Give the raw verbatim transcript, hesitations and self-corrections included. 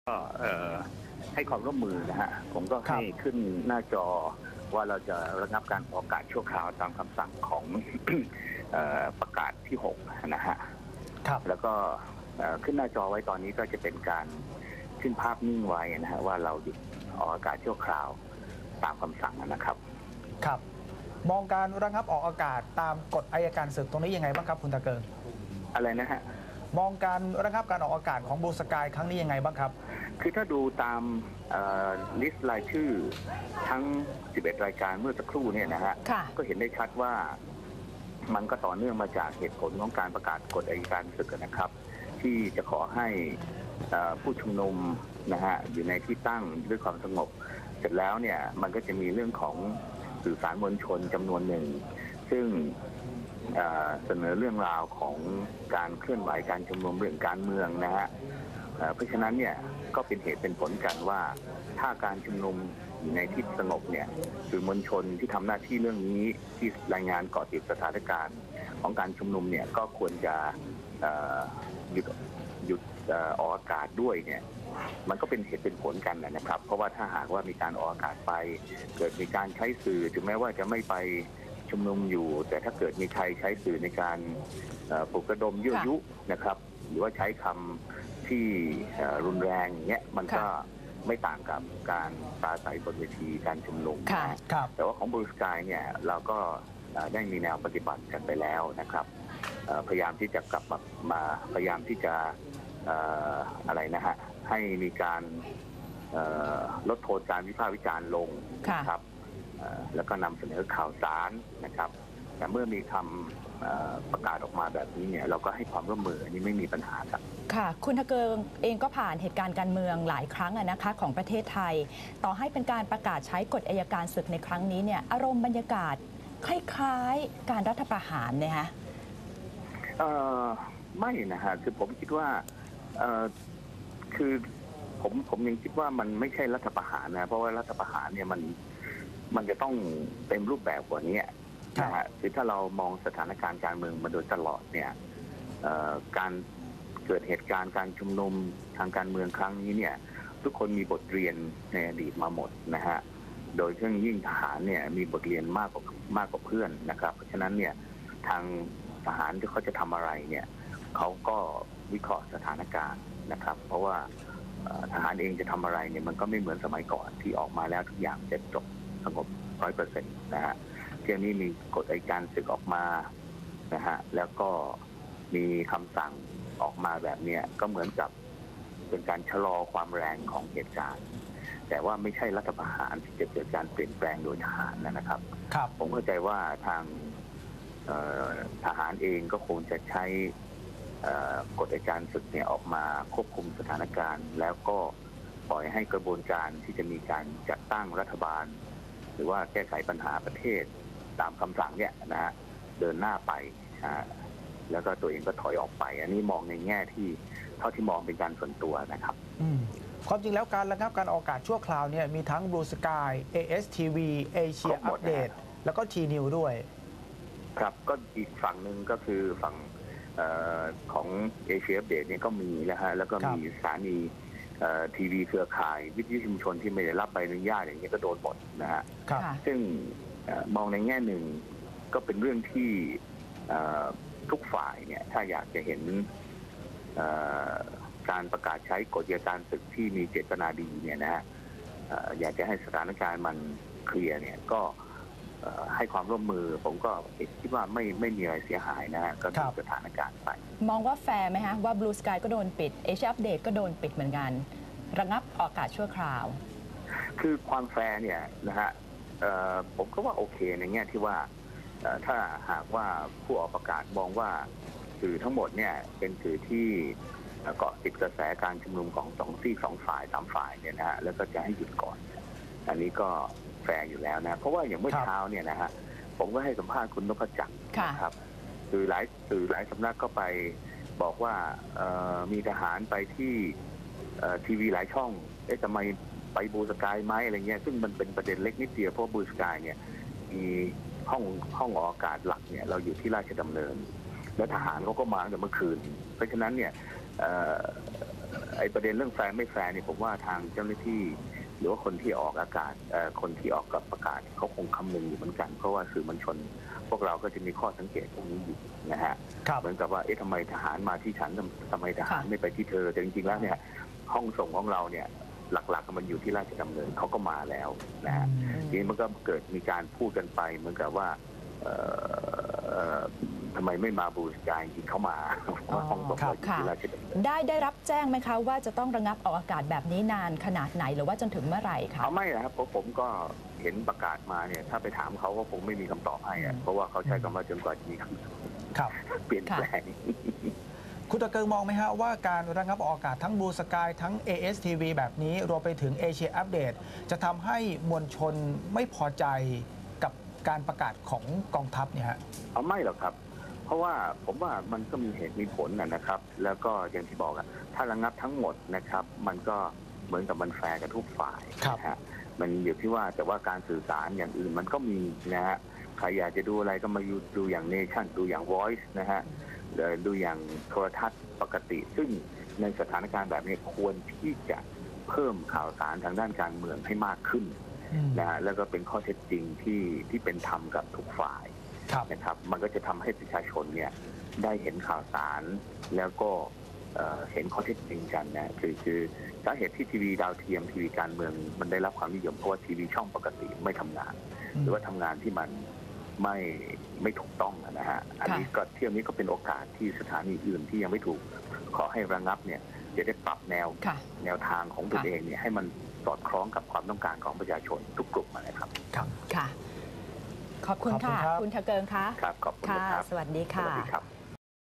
ก็ให้ความร่วมมือนะฮะผมก็ให้ขึ้นหน้าจอว่าเราจะระงับการออกอากาศชั่วคราวตามคำสั่งของ ประกาศที่หกนะฮะแล้วก็ขึ้นหน้าจอไว้ตอนนี้ก็จะเป็นการขึ้นภาพนิ่งไว้นะฮะว่าเราหยุดออกอากาศชั่วคราวตามคำสั่งนะครับครับมองการระงับออกอากาศตามกฎอัยการศึกตรงนี้ยังไงบ้างครับคุณตะเกิงอะไรนะฮะมองการระงับการออกอากาศของบลูสกายครั้งนี้ยังไงบ้างครับคือถ้าดูตามลิสต์รายชื่อทั้งสิบเอ็ดรายการเมื่อสักครู่เนี่ยนะฮะก็เห็นได้ชัดว่ามันก็ต่อเนื่องมาจากเหตุผลของการประกาศกฎอัยการศึกนะครับที่จะขอให้ผู้ชุมนุมนะฮะอยู่ในที่ตั้งด้วยความสงบเสร็จแล้วเนี่ยมันก็จะมีเรื่องของสื่อสารมวลชนจำนวนหนึ่งซึ่งเสนอเรื่องราวของการเคลื่อนไหวการชุมนุมเรื่องการเมืองนะฮะเพราะฉะนั้นเนี่ยก็เป็นเหตุเป็นผลกันว่าถ้าการชุมนุมอยู่ในที่สงบเนี่ยสื่อมวลชนที่ทำหน้าที่เรื่องนี้ที่รายงานเกาะติดสถานการณ์ของการชุมนุมเนี่ยก็ควรจะหยุดหยุดออกอากาศด้วยเนี่ยมันก็เป็นเหตุเป็นผลกันนะครับเพราะว่าถ้าหากว่ามีการออกอากาศไปเกิดมีการใช้สื่อถึงแม้ว่าจะไม่ไปชุมนุมอยู่แต่ถ้าเกิดมีใครใช้สื่อในการปลุกระดมยั่วยุนะครับหรือว่าใช้คำที่รุนแรงเงี้ยมันก็ไม่ต่างกับการปราศัยบนเวทีการชุมนุมแต่ว่าของบลูสกายเนี่ยเราก็ได้มีแนวปฏิบัติกันไปแล้วนะครับพยายามที่จะกลับมามาพยายามที่จะอะไรนะฮะให้มีการลดโทษการวิพากษ์วิจารณ์ลงนะครับแล้วก็นำเสนอข่าวสารนะครับแต่เมื่อมีคำประกาศออกมาแบบนี้เนี่ยเราก็ให้ความร่วมมืออันนี้ไม่มีปัญหาครับค่ะคุณทะเกิงเองก็ผ่านเหตุการณ์การเมืองหลายครั้งนะคะของประเทศไทยต่อให้เป็นการประกาศใช้กฎอัยการศึกในครั้งนี้เนี่ยอารมณ์บรรยากาศคล้ายๆการรัฐประหารเนี่ยฮะเอ่อไม่นะฮะคือผมคิดว่าเอ่อคือผมผมยังคิดว่ามันไม่ใช่รัฐประหารนะเพราะว่ารัฐประหารเนี่ยมันมันจะต้องเต็มรูปแบบกว่านี้นะฮะคือถ้าเรามองสถานการณ์การเมืองมาโดยตลอดเนี่ยการเกิดเหตุการณ์การชุมนุมทางการเมืองครั้งนี้เนี่ยทุกคนมีบทเรียนในอดีตมาหมดนะฮะโดยเฉพาะยิ่งทหารเนี่ยมีบทเรียนมากกว่ามากกว่าเพื่อนนะครับเพราะฉะนั้นเนี่ยทางทหารที่เขาจะทำอะไรเนี่ยเขาก็วิเคราะห์สถานการณ์นะครับเพราะว่าทหารเองจะทำอะไรเนี่ยมันก็ไม่เหมือนสมัยก่อนที่ออกมาแล้วทุกอย่างเสร็จจบสงบร้อยเปอร์เซ็นต์นะฮะเที่ยวนี้มีกฎอัยการศึกออกมานะฮะแล้วก็มีคำสั่งออกมาแบบนี้ก็เหมือนกับเป็นการชะลอความแรงของเหตุการณ์แต่ว่าไม่ใช่รัฐประหารที่จะเกิดการเปลี่ยนแปลงโดยทหารนะครับผมเข้าใจว่าทางทหารเองก็คงจะใช้กฎอัยการศึกเนี่ยออกมาควบคุมสถานการณ์แล้วก็ปล่อยให้กระบวนการที่จะมีการจัดตั้งรัฐบาลหรือว่าแก้ไขปัญหาประเทศตามคำสั่งเนี่ยนะฮะเดินหน้าไปแล้วก็ตัวเองก็ถอยออกไปอันนี้มองในแง่ที่เท่าที่มองเป็นการส่วนตัวนะครับความจริงแล้วการระงับการออกอากาศชั่วคราวเนี่ยมีทั้ง Blue Sky เอ เอส ที วี Asia Update แล้วก็ T-New ด้วยครับก็อีกฝั่งหนึ่งก็คือฝั่งของ Asia Update เนี่ยก็มีนะฮะแล้วก็มีสถานีทีวีเครือข่ายวิทยุชุมชนที่ไม่ได้รับใบอนุญาตอย่างนี้ก็โดนหมดนะฮะซึ่งมองในแง่หนึ่งก็เป็นเรื่องที่ทุกฝ่ายเนี่ยถ้าอยากจะเห็นการประกาศใช้กฎอัยการศึกที่มีเจตนาดีเนี่ยนะฮะอยากจะให้สถานการณ์มันเคลียร์เนี่ยก็ให้ความร่วมมือผมก็คิดว่าไม่ไม่มีอะไรเสียหายนะฮะก็ดูสถานการณ์ไปมองว่าแฟร์ไหมฮะว่า Blue Sky ก็โดนปิด Asia Update ก็โดนปิดเหมือนกันระงับออกอากาศชั่วคราวคือความแฟร์เนี่ยนะฮะผมก็ว่าโอเคในแง่ที่ว่าถ้าหากว่าผู้ออกประกาศมองว่าสื่อทั้งหมดเนี่ยเป็นสื่อที่เกาะติดกระแสการชุมนุมของสองซีกสองฝ่ายสามฝ่ายเนี่ยนะฮะแล้วก็จะให้หยุดก่อนอันนี้ก็แฟร์อยู่แล้วนะเพราะว่าอย่างเมื่อเช้าเนี่ยนะฮะผมก็ให้สัมภาษณ์คุณนพจักรนะครับสื่อหลายสื่อหลายสำนักก็ไปบอกว่ามีทหารไปที่ทีวีหลายช่องเอ๊ะทำไมไปบลูสกายไหมอะไรเงี้ยซึ่งมันเป็นประเด็นเล็กนิดเดียวเพราะบลูสกายเนี่ยมีห้องห้องออกอากาศหลักเนี่ยเราอยู่ที่ราชดำเนินและทหารเขาก็มาตั้งแต่เมื่อคืนเพราะฉะนั้นเนี่ยไอ้ประเด็นเรื่องแฟร์ไม่แฟร์เนี่ยผมว่าทางเจ้าหน้าที่หรือว่าคนที่ออกอากาศคนที่ออกกับประกาศเขาคงคำนึงอยู่เหมือนกันเพราะว่าสื่อมวลชนพวกเราก็จะมีข้อสังเกตตรงนี้อยู่นะฮะเหมือนกับว่าเอ๊ะทำไมทหารมาที่ฉันทำไมทหารไม่ไปที่เธอแต่จริงๆแล้วเนี่ยห้องส่งของเราเนี่ยหลักๆมันอยู่ที่ราชดำเนินเขาก็มาแล้วนะฮะทีนี้มันก็เกิดมีการพูดกันไปเหมือนกับว่าทำไมไม่มาบูสกายจริงเขามาห้องส่งเราอยู่ที่ราชดำเนินได้ได้รับแจ้งไหมคะว่าจะต้องระงับออกอากาศแบบนี้นานขนาดไหนหรือว่าจนถึงเมื่อไหร่คะไม่นะครับเพราะผมก็เห็นประกาศมาเนี่ยถ้าไปถามเขาก็คงไม่มีคำตอบให้เพราะว่าเขาใช้คำว่าจนกว่าจะมีคำเปลี่ยนแปลงคุณตะเกิงมองไหมฮะว่าการระงับออกอากาศทั้ง Blue Sky ทั้ง เอ เอส ที วี แบบนี้รวมไปถึงเอเชียอัปเดตจะทำให้มวลชนไม่พอใจกับการประกาศของกองทัพเนี่ยฮะเอาไม่หรอกครับเพราะว่าผมว่ามันก็มีเหตุมีผลนะครับแล้วก็อย่างที่บอกอะถ้าระงับทั้งหมดนะครับมันก็เหมือนกับมันแฟร์กับทุกฝ่ายนะฮะมันอยู่ที่ว่าแต่ว่าการสื่อสารอย่างอื่นมันก็มีนะฮะใครอยากจะดูอะไรก็มาดูอย่างเนชั่นดูอย่าง Voice นะฮะดูอย่างโทรทัศน์ปกติซึ่งในสถานการณ์แบบนี้ควรที่จะเพิ่มข่าวสารทางด้านการเมืองให้มากขึ้นนะฮะแล้วก็เป็นข้อเท็จจริงที่ที่เป็นธรรมกับทุกฝ่ายนะครับมันก็จะทำให้ประชาชนเนี่ยได้เห็นข่าวสารแล้วก็เห็นข้อเท็จจริงกันนะคือคือสาเหตุที่ทีวีดาวเทียมทีวีการเมืองมันได้รับความนิยมเพราะว่าทีวีช่องปกติไม่ทำงานหรือว่าทำงานที่มันไม่ไม่ถูกต้องนะฮะอันนี้ก็เที่ยวนี้ก็เป็นโอกาสที่สถานีอื่นที่ยังไม่ถูกขอให้ระงับเนี่ยจะได้ปรับแนวแนวทางของตัวเองเนี่ยให้มันสอดคล้องกับความต้องการของประชาชนทุกกลุ่มนะครับค่ะขอบคุณค่ะคุณทะเกิงค่ะครับขอบคุณครับสวัสดีค่ะสวัสดีครับ